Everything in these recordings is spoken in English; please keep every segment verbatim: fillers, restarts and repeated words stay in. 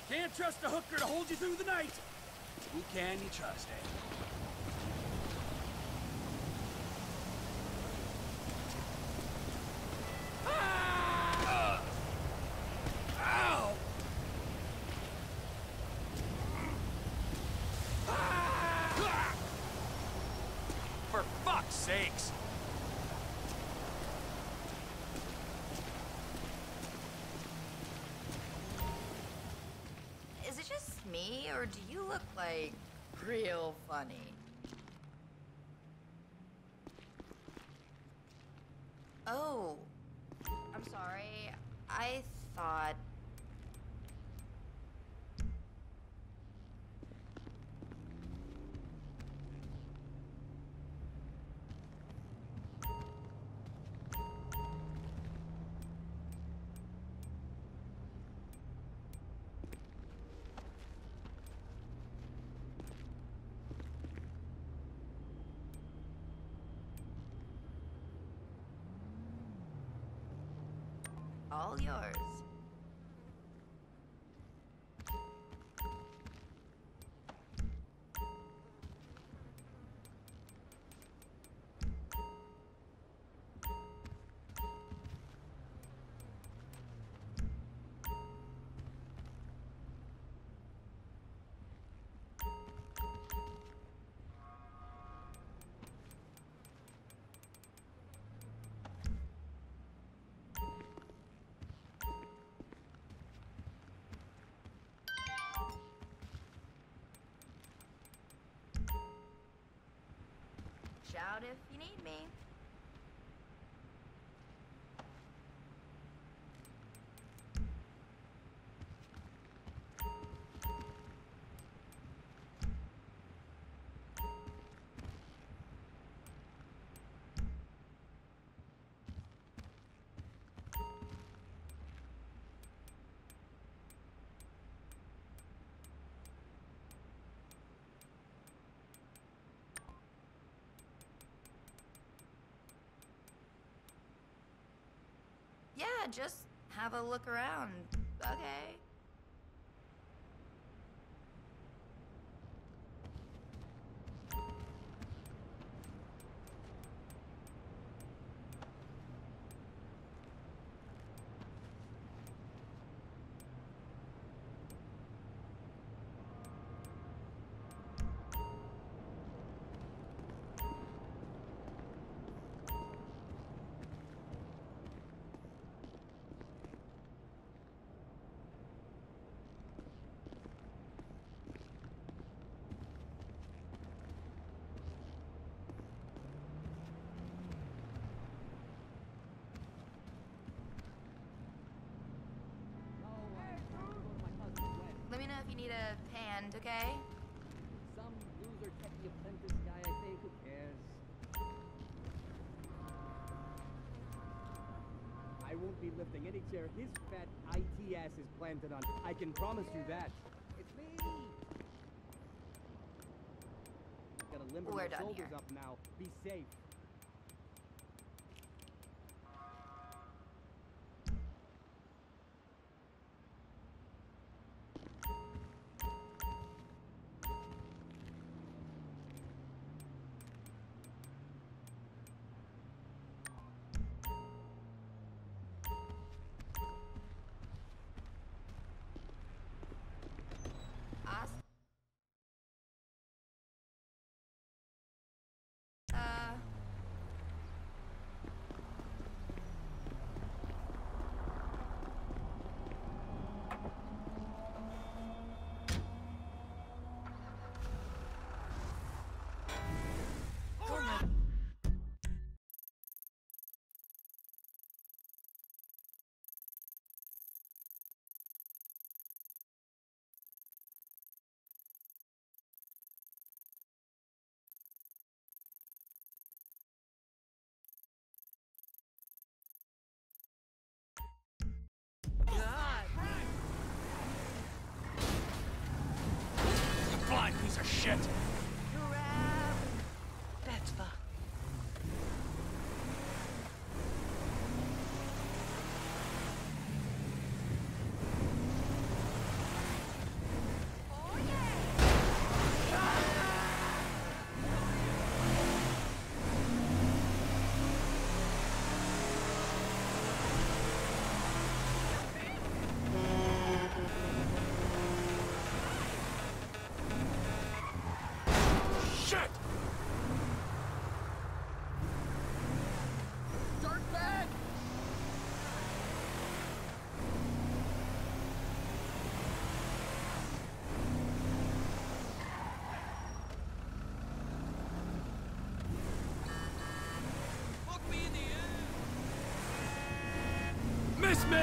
Can't trust a hooker to hold you through the night. Who can you trust, eh? Ah! Uh. Ow! Ah! For fuck's sakes! Is it just me, or do you look like real funny? Oh, I'm sorry. I thought... all yours. Shout if you need me. Yeah, just have a look around, okay? Let me know if you need a hand, okay? Some loser techie apprentice guy, I think. Who cares? I won't be lifting any chair his fat I T ass is planted on. I can promise you that. It's me! Gotta limber We're my done shoulders here. up now. Be safe. Uh, miss me?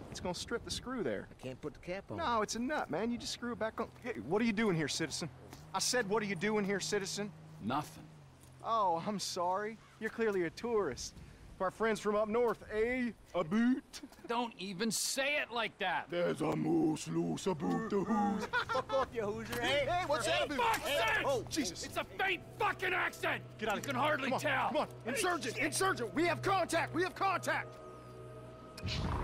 It's gonna strip the screw there. I can't put the cap on. No, it's a nut, man. You just screw it back on. Hey, what are you doing here, citizen? I said, what are you doing here, citizen? Nothing. Oh, I'm sorry. You're clearly a tourist. Our friends from up north, eh? A boot? Don't even say it like that. There's a moose loose about the who's. Fuck off, you Hoosier. Hey, Hey, what's that about? Fuck's Hey, sake! oh, Jesus. It's a faint fucking accent! Get out of You here. can hardly Come on, tell. Come on, insurgent, insurgent. We have contact. We have contact.